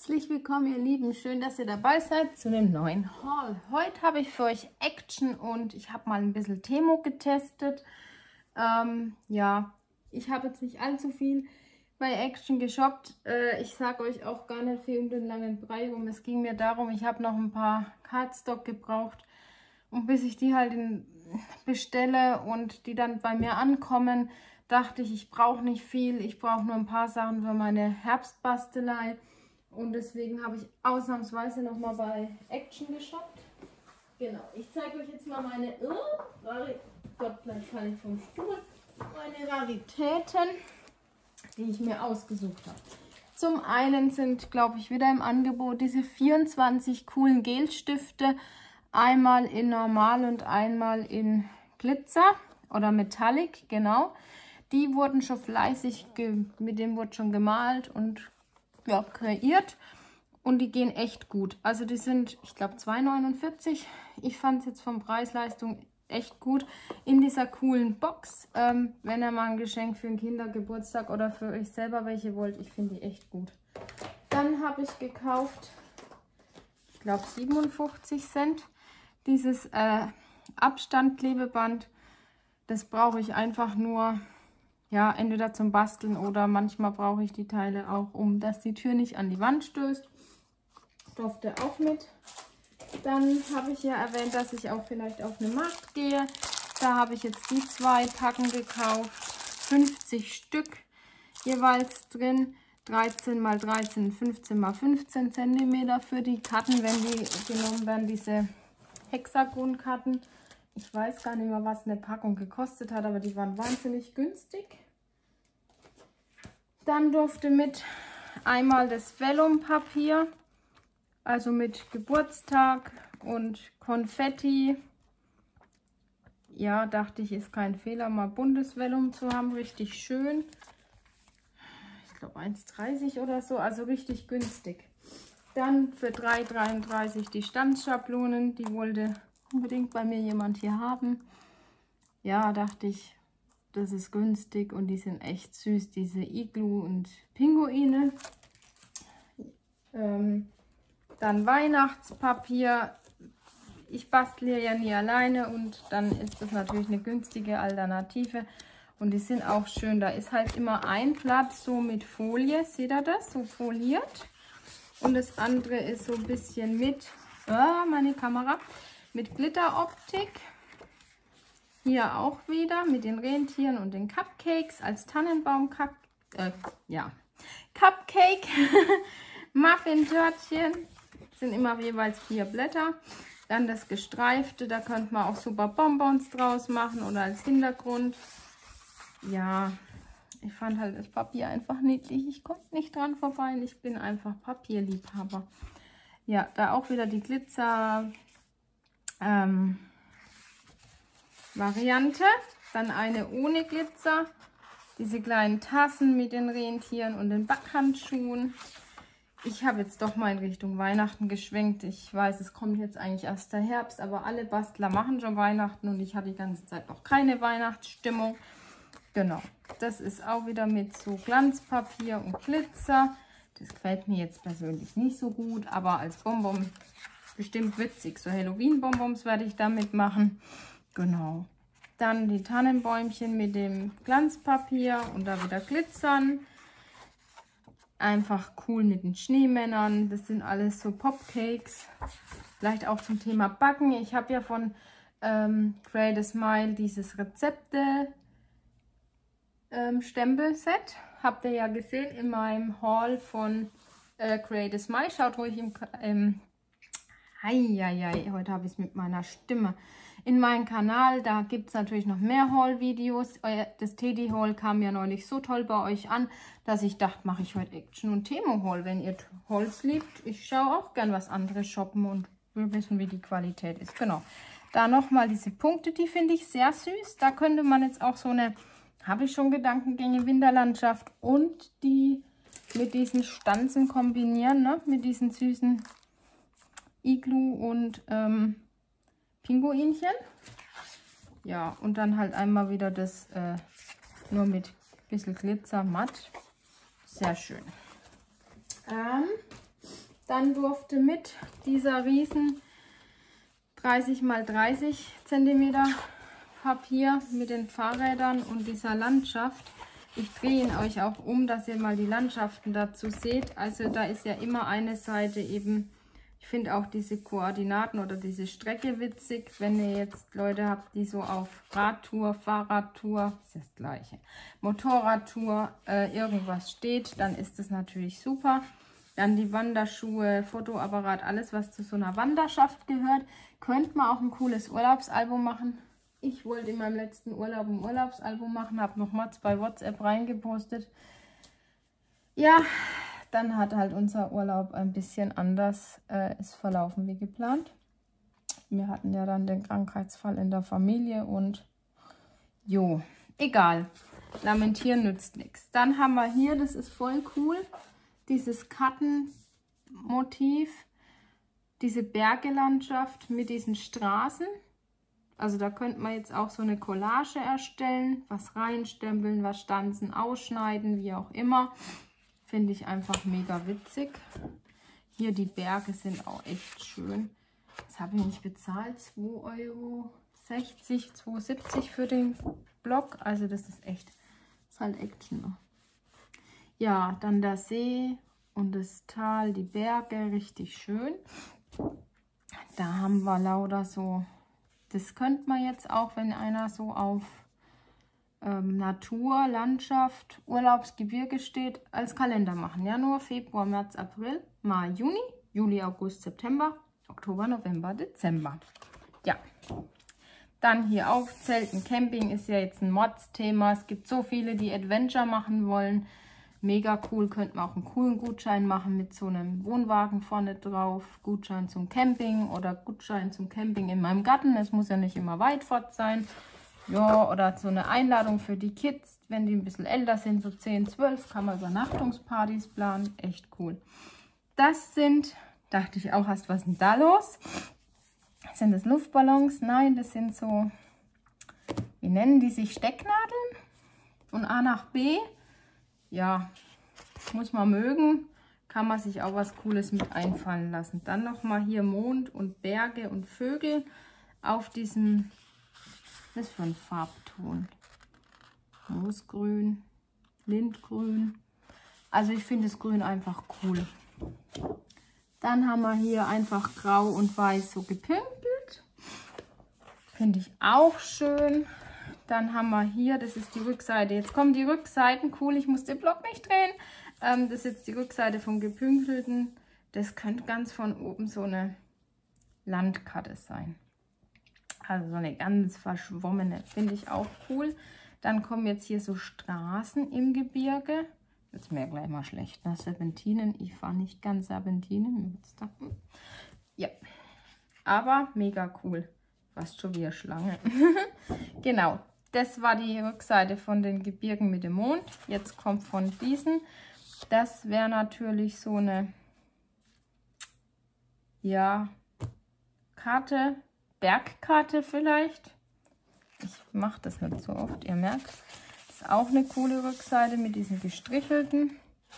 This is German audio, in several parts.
Herzlich willkommen, ihr Lieben. Schön, dass ihr dabei seid zu einem neuen Haul. Heute habe ich für euch Action und ich habe mal ein bisschen Temo getestet. Ja, ich habe jetzt nicht allzu viel bei Action geshoppt. Ich sage euch auch gar nicht viel um den langen Brei rum. Es ging mir darum, ich habe noch ein paar Cardstock gebraucht. Und bis ich die halt bestelle und die dann bei mir ankommen, dachte ich, ich brauche nicht viel. Ich brauche nur ein paar Sachen für meine Herbstbastelei. Und deswegen habe ich ausnahmsweise nochmal bei Action geshoppt. Genau, ich zeige euch jetzt mal meine Gott, gleich falle ich vom Stuhl. Meine Raritäten, die ich mir ausgesucht habe. Zum einen sind, glaube ich, wieder im Angebot diese 24 coolen Gelstifte. Einmal in Normal und einmal in Glitzer oder Metallic, genau. Die wurden schon fleißig, mit denen wurde schon gemalt und ja, kreiert. Und die gehen echt gut. Also die sind, ich glaube, 2,49 €. Ich fand es jetzt von Preis-Leistung echt gut. In dieser coolen Box, wenn ihr mal ein Geschenk für einen Kindergeburtstag oder für euch selber welche wollt. Ich finde die echt gut. Dann habe ich gekauft, ich glaube 57 Cent, dieses Abstandklebeband. Das brauche ich einfach nur, ja, entweder zum Basteln oder manchmal brauche ich die Teile auch, um dass die Tür nicht an die Wand stößt. Durfte auch mit. Dann habe ich ja erwähnt, dass ich auch vielleicht auf eine Markt gehe. Da habe ich jetzt die 2 Packen gekauft. 50 Stück jeweils drin. 13 x 13, 15 x 15 cm für die Karten, wenn die genommen werden, diese Hexagonkarten. Ich weiß gar nicht mehr, was eine Packung gekostet hat, aber die waren wahnsinnig günstig. Dann durfte mit einmal das Vellumpapier, also mit Geburtstag und Konfetti. Ja, dachte ich, ist kein Fehler, mal buntes Vellum zu haben, richtig schön. Ich glaube 1,30 € oder so, also richtig günstig. Dann für 3,33 € die Stanzschablonen, die wollte unbedingt bei mir jemand hier haben. Ja, dachte ich, das ist günstig und die sind echt süß, diese Iglu und Pinguine. Dann Weihnachtspapier. Ich bastle ja nie alleine und dann ist das natürlich eine günstige Alternative. Und die sind auch schön. Da ist halt immer ein Blatt so mit Folie, seht ihr das? So foliert. Und das andere ist so ein bisschen mit, meine Kamera, mit Glitteroptik. Hier auch wieder mit den Rentieren und den Cupcakes als Tannenbaum Cupcake. Muffin-Törtchen sind immer jeweils 4 Blätter. Dann das gestreifte, da könnte man auch super Bonbons draus machen oder als Hintergrund. Ja, ich fand halt das Papier einfach niedlich. Ich konnte nicht dran vorbei. Ich bin einfach Papierliebhaber. Ja, da auch wieder die Glitzer Variante. Dann eine ohne Glitzer. Diese kleinen Tassen mit den Rentieren und den Backhandschuhen. Ich habe jetzt doch mal in Richtung Weihnachten geschwenkt. Ich weiß, es kommt jetzt eigentlich erst der Herbst, aber alle Bastler machen schon Weihnachten und ich hatte die ganze Zeit noch keine Weihnachtsstimmung. Genau, das ist auch wieder mit so Glanzpapier und Glitzer. Das gefällt mir jetzt persönlich nicht so gut, aber als Bonbon bestimmt witzig. So Halloween-Bonbons werde ich damit machen. Genau. Dann die Tannenbäumchen mit dem Glanzpapier und da wieder Glitzern. Einfach cool mit den Schneemännern. Das sind alles so Popcakes. Vielleicht auch zum Thema Backen. Ich habe ja von Create a Smile dieses Rezepte Stempelset. Habt ihr ja gesehen in meinem Haul von Create a Smile. Schaut ruhig heute habe ich es mit meiner Stimme. In meinem Kanal, da gibt es natürlich noch mehr Haul-Videos. Das Teddy-Haul kam ja neulich so toll bei euch an, dass ich dachte, mache ich heute Action und Temo-Haul. Wenn ihr Holz liebt, ich schaue auch gern was anderes shoppen und will wissen, wie die Qualität ist. Genau. Da nochmal diese Punkte, die finde ich sehr süß. Da könnte man jetzt auch so eine, habe ich schon Gedankengänge, Winterlandschaft und die mit diesen Stanzen kombinieren, ne? Mit diesen süßen Iglu und Pinguinchen. Ja, und dann halt einmal wieder das nur mit ein bisschen Glitzer matt. Sehr schön. Dann durfte mit dieser riesen 30 x 30 cm Papier mit den Fahrrädern und dieser Landschaft. Ich drehe ihn euch auch um, dass ihr mal die Landschaften dazu seht. Also da ist ja immer eine Seite eben, ich finde auch diese Koordinaten oder diese Strecke witzig. Wenn ihr jetzt Leute habt, die so auf Radtour, Fahrradtour, ist das gleiche, Motorradtour, irgendwas steht, dann ist das natürlich super. Dann die Wanderschuhe, Fotoapparat, alles was zu so einer Wanderschaft gehört. Könnte man auch ein cooles Urlaubsalbum machen. Ich wollte in meinem letzten Urlaub ein Urlaubsalbum machen, habe nochmal bei WhatsApp reingepostet. Ja, dann hat halt unser Urlaub ein bisschen anders ist verlaufen wie geplant. Wir hatten ja dann den Krankheitsfall in der Familie und jo, egal. Lamentieren nützt nichts. Dann haben wir hier, das ist voll cool, dieses Kartenmotiv, diese Bergelandschaft mit diesen Straßen. Also da könnte man jetzt auch so eine Collage erstellen, was reinstempeln, was stanzen, ausschneiden, wie auch immer. Finde ich einfach mega witzig. Hier die Berge sind auch echt schön. Das habe ich nicht bezahlt, 2,60 €, 2,70 € für den Block. Also das ist echt, das ist halt Action. Ja, dann der See und das Tal, die Berge, richtig schön. Da haben wir lauter so, das könnte man jetzt auch, wenn einer so auf Natur, Landschaft, Urlaubsgebirge steht, als Kalender machen. Januar, Februar, März, April, Mai, Juni, Juli, August, September, Oktober, November, Dezember. Ja. Dann hier auch Zelten, Camping ist ja jetzt ein Mods-Thema. Es gibt so viele, die Adventure machen wollen. Mega cool, könnte man auch einen coolen Gutschein machen mit so einem Wohnwagen vorne drauf. Gutschein zum Camping oder Gutschein zum Camping in meinem Garten. Es muss ja nicht immer weit fort sein. Ja, oder so eine Einladung für die Kids, wenn die ein bisschen älter sind, so 10, 12, kann man Übernachtungspartys planen. Echt cool. Das sind, dachte ich auch, was ist denn da los? Sind das Luftballons? Nein, das sind so, wie nennen die sich, Stecknadeln? Von A nach B. Ja, muss man mögen. Kann man sich auch was Cooles mit einfallen lassen. Dann nochmal hier Mond und Berge und Vögel auf diesem, was ist für ein Farbton? Moosgrün, Lindgrün. Also ich finde das Grün einfach cool. Dann haben wir hier einfach grau und weiß so gepünkelt. Finde ich auch schön. Dann haben wir hier, das ist die Rückseite. Jetzt kommen die Rückseiten. Cool, ich muss den Block nicht drehen. Das ist jetzt die Rückseite vom gepünkelten. Das könnte ganz von oben so eine Landkarte sein. Also so eine ganz verschwommene. Finde ich auch cool. Dann kommen jetzt hier so Straßen im Gebirge. Jetzt mir gleich mal schlecht. Ne? Serpentinen. Ich fahre nicht ganz Serpentinen. Ja, aber mega cool. Fast schon wie eine Schlange. Genau, das war die Rückseite von den Gebirgen mit dem Mond. Jetzt kommt von diesen. Das wäre natürlich so eine, ja, Karte, Bergkarte vielleicht. Ich mache das nicht so oft, ihr merkt. Das ist auch eine coole Rückseite mit diesen gestrichelten.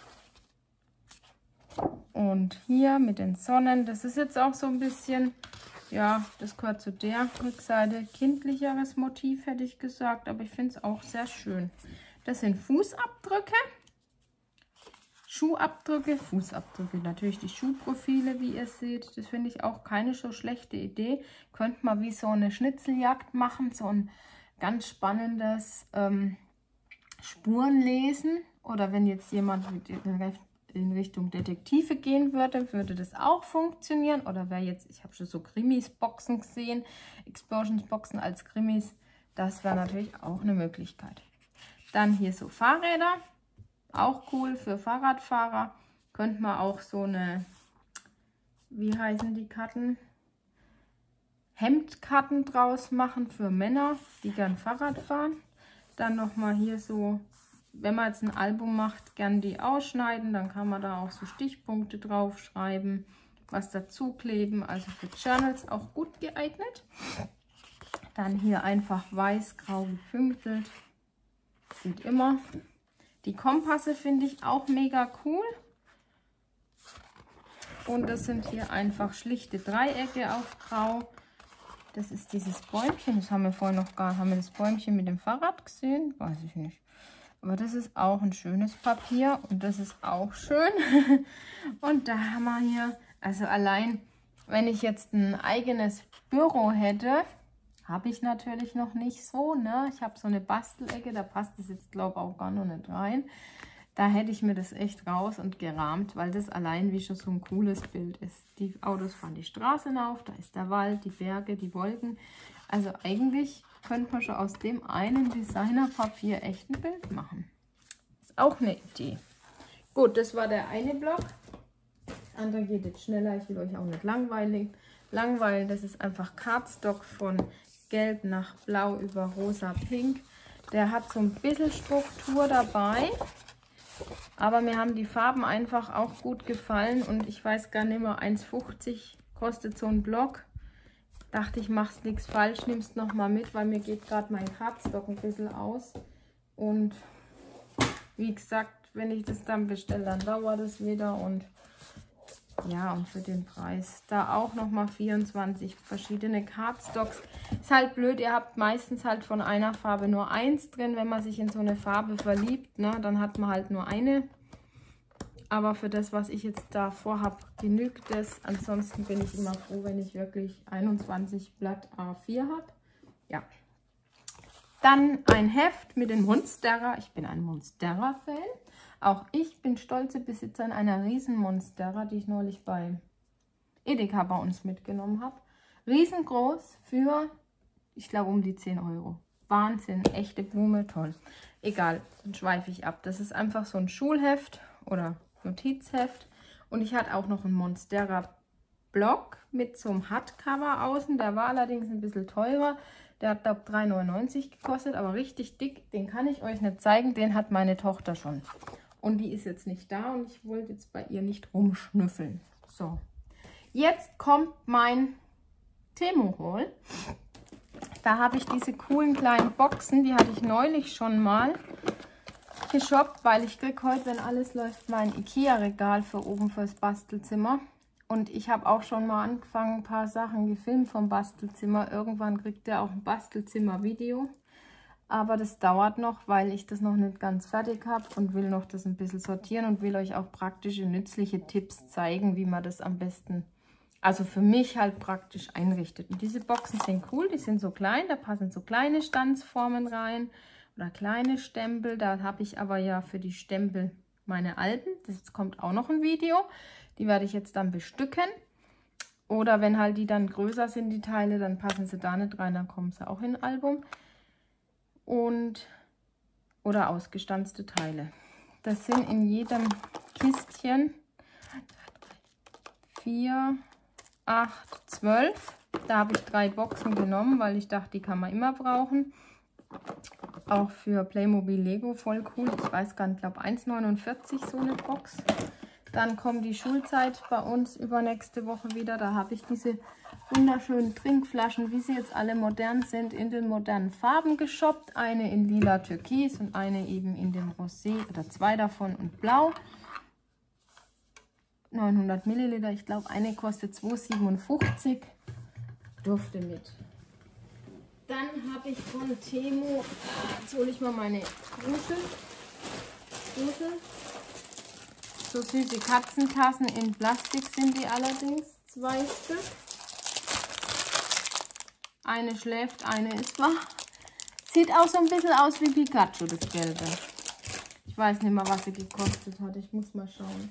Und hier mit den Sonnen. Das ist jetzt auch so ein bisschen, ja, das gehört zu der Rückseite. Kindlicheres Motiv, hätte ich gesagt. Aber ich finde es auch sehr schön. Das sind Fußabdrücke. Schuhabdrücke, Fußabdrücke. Natürlich die Schuhprofile, wie ihr seht. Das finde ich auch keine so schlechte Idee. Könnt mal wie so eine Schnitzeljagd machen. So ein ganz spannendes Spurenlesen. Oder wenn jetzt jemand in Richtung Detektive gehen würde, würde das auch funktionieren. Oder wer jetzt, ich habe schon so Krimis-Boxen gesehen, Explosions-Boxen als Krimis, das wäre natürlich auch eine Möglichkeit. Dann hier so Fahrräder, auch cool für Fahrradfahrer. Könnte man auch so eine, wie heißen die Karten? Hemdkarten draus machen für Männer, die gern Fahrrad fahren. Dann nochmal hier so, wenn man jetzt ein Album macht, gern die ausschneiden. Dann kann man da auch so Stichpunkte drauf schreiben, was dazu kleben. Also für Journals auch gut geeignet. Dann hier einfach weiß-grau gepünktelt. Sieht immer. Die Kompasse finde ich auch mega cool. Und das sind hier einfach schlichte Dreiecke auf Grau. Das ist dieses Bäumchen. Das haben wir vorhin noch gar nicht. Haben wir das Bäumchen mit dem Fahrrad gesehen? Weiß ich nicht. Aber das ist auch ein schönes Papier. Und das ist auch schön. Und da haben wir hier, also allein, wenn ich jetzt ein eigenes Büro hätte, habe ich natürlich noch nicht so, ne? Ich habe so eine Bastelecke, da passt es jetzt, glaube ich, auch gar noch nicht rein. Da hätte ich mir das echt raus und gerahmt, weil das allein wie schon so ein cooles Bild ist. Die Autos fahren die Straße hinauf, da ist der Wald, die Berge, die Wolken. Also eigentlich könnte man schon aus dem einen Designerpapier echt ein Bild machen. Ist auch eine Idee. Gut, das war der eine Block. Das andere geht jetzt schneller, ich will euch auch nicht langweilen. Das ist einfach Cardstock von Gelb nach Blau über Rosa, Pink. Der hat so ein bisschen Struktur dabei. Aber mir haben die Farben einfach auch gut gefallen und ich weiß gar nicht mehr, 1,50 kostet so ein Block. Dachte ich, machst nichts falsch, nimmst noch mal mit, weil mir geht gerade mein Cardstock ein bisschen aus. Und wie gesagt, wenn ich das dann bestelle, dann dauert es wieder und ja, und für den Preis da auch noch mal 24 verschiedene Cardstocks. Ist halt blöd, ihr habt meistens halt von einer Farbe nur eins drin. Wenn man sich in so eine Farbe verliebt, ne, dann hat man halt nur eine. Aber für das, was ich jetzt da vorhabe, genügt es. Ansonsten bin ich immer froh, wenn ich wirklich 21 Blatt A4 habe. Ja. Dann ein Heft mit den Monstera. Ich bin ein Monstera-Fan. Auch ich bin stolze Besitzerin einer riesen Monstera, die ich neulich bei Edeka bei uns mitgenommen habe. Riesengroß für, ich glaube, um die 10 Euro. Wahnsinn, echte Blume, toll. Egal, dann schweife ich ab. Das ist einfach so ein Schulheft oder Notizheft. Und ich hatte auch noch einen Monstera Block mit so einem Hardcover außen. Der war allerdings ein bisschen teurer. Der hat, glaube ich, 3,99 gekostet, aber richtig dick. Den kann ich euch nicht zeigen, den hat meine Tochter schon. Und die ist jetzt nicht da und ich wollte jetzt bei ihr nicht rumschnüffeln. So, jetzt kommt mein Temu-Haul. Da habe ich diese coolen kleinen Boxen, die hatte ich neulich schon mal geshoppt, weil ich kriege heute, wenn alles läuft, mein Ikea-Regal für oben fürs Bastelzimmer. Und ich habe auch schon mal angefangen, ein paar Sachen gefilmt vom Bastelzimmer. Irgendwann kriegt ihr auch ein Bastelzimmer-Video. Aber das dauert noch, weil ich das noch nicht ganz fertig habe und will noch das ein bisschen sortieren und will euch auch praktische, nützliche Tipps zeigen, wie man das am besten, also für mich halt praktisch einrichtet. Und diese Boxen sind cool, die sind so klein, da passen so kleine Stanzformen rein oder kleine Stempel. Da habe ich aber ja für die Stempel meine alten. Das kommt auch noch ein Video. Die werde ich jetzt dann bestücken. Oder wenn halt die dann größer sind, die Teile, dann passen sie da nicht rein, dann kommen sie auch in ein Album. Oder ausgestanzte Teile. Das sind in jedem Kistchen 4, 8, 12. Da habe ich 3 Boxen genommen, weil ich dachte, die kann man immer brauchen. Auch für Playmobil Lego voll cool. Ich weiß gar nicht, ich glaube 1,49 so eine Box. Dann kommt die Schulzeit bei uns übernächste Woche wieder. Da habe ich diese wunderschönen Trinkflaschen, wie sie jetzt alle modern sind, in den modernen Farben geshoppt. Eine in lila Türkis und eine eben in dem Rosé oder 2 davon und blau. 900 Milliliter, ich glaube eine kostet 2,57. Durfte mit. Dann habe ich von Temu, jetzt hole ich mal meine Kruse. So süße Katzentassen in Plastik sind die allerdings, 2 Stück. Eine schläft, eine ist wach. Sieht auch so ein bisschen aus wie Pikachu, das Gelbe. Ich weiß nicht mal, was sie gekostet hat. Ich muss mal schauen.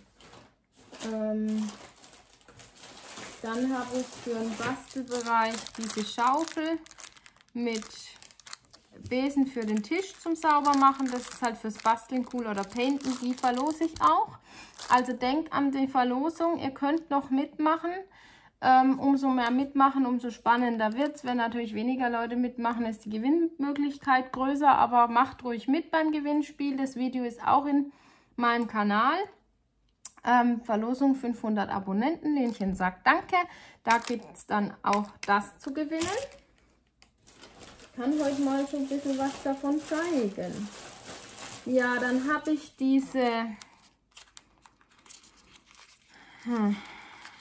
Dann habe ich für den Bastelbereich diese Schaufel mit Besen für den Tisch zum Saubermachen. Das ist halt fürs Basteln cool oder Painten. Die verlose ich auch. Also denkt an die Verlosung. Ihr könnt noch mitmachen. Umso mehr mitmachen, umso spannender wird es. Wenn natürlich weniger Leute mitmachen, ist die Gewinnmöglichkeit größer. Aber macht ruhig mit beim Gewinnspiel. Das Video ist auch in meinem Kanal. Verlosung 500 Abonnenten. Lenchen sagt Danke. Da gibt es dann auch das zu gewinnen. Ich kann euch mal so ein bisschen was davon zeigen. Ja, dann habe ich diese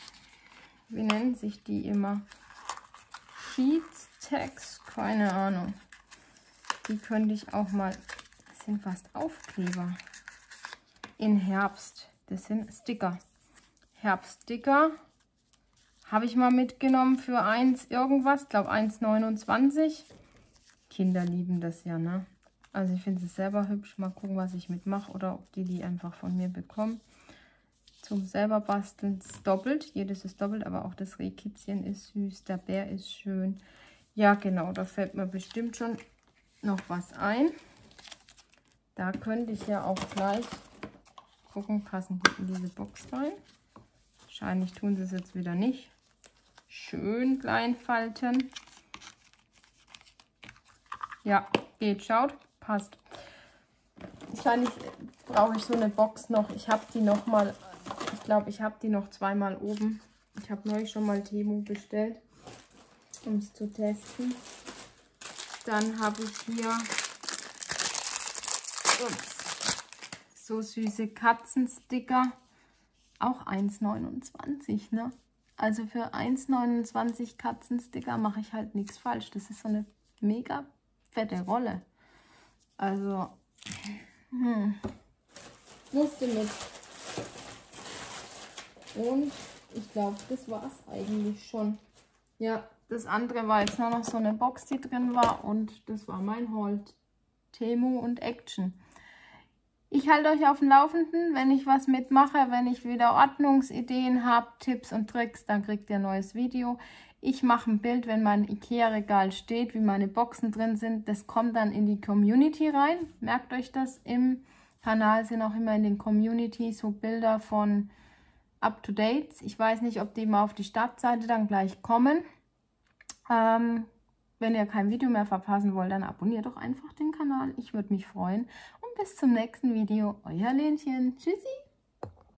wie nennen sich die immer? Sheets, Tags, keine Ahnung. Die könnte ich auch mal, das sind fast Aufkleber. In Herbst, das sind Sticker. Herbststicker habe ich mal mitgenommen für 1 irgendwas, ich glaube 1,29. Kinder lieben das ja, ne? Also ich finde es selber hübsch. Mal gucken, was ich mitmache oder ob die einfach von mir bekommen. Zum selber basteln ist doppelt. Jedes ist doppelt, aber auch das Rehkitzchen ist süß. Der Bär ist schön. Ja, genau, da fällt mir bestimmt schon noch was ein. Da könnte ich ja auch gleich gucken, passen die in diese Box rein. Wahrscheinlich tun sie es jetzt wieder nicht. Schön klein falten. Ja, geht, schaut, passt. Wahrscheinlich brauche ich so eine Box noch. Ich habe die noch mal, ich glaube, ich habe die noch zweimal oben. Ich habe neulich schon mal Temu bestellt, um es zu testen. Dann habe ich hier so süße Katzensticker. Auch 1,29, ne? Also für 1,29 Katzensticker mache ich halt nichts falsch. Das ist so eine mega fette Rolle. Also, musste mit. Und ich glaube, das war es eigentlich schon. Ja, das andere war jetzt nur noch so eine Box, die drin war. Und das war mein Haul. Temu und Action. Ich halte euch auf dem Laufenden, wenn ich was mitmache, wenn ich wieder Ordnungsideen habe, Tipps und Tricks, dann kriegt ihr ein neues Video. Ich mache ein Bild, wenn mein Ikea-Regal steht, wie meine Boxen drin sind. Das kommt dann in die Community rein. Merkt euch das, im Kanal sind auch immer in den Community so Bilder von Up-to-Dates. Ich weiß nicht, ob die mal auf die Startseite dann gleich kommen. Wenn ihr kein Video mehr verpassen wollt, dann abonniert doch einfach den Kanal. Ich würde mich freuen. Und bis zum nächsten Video. Euer Lenchen. Tschüssi.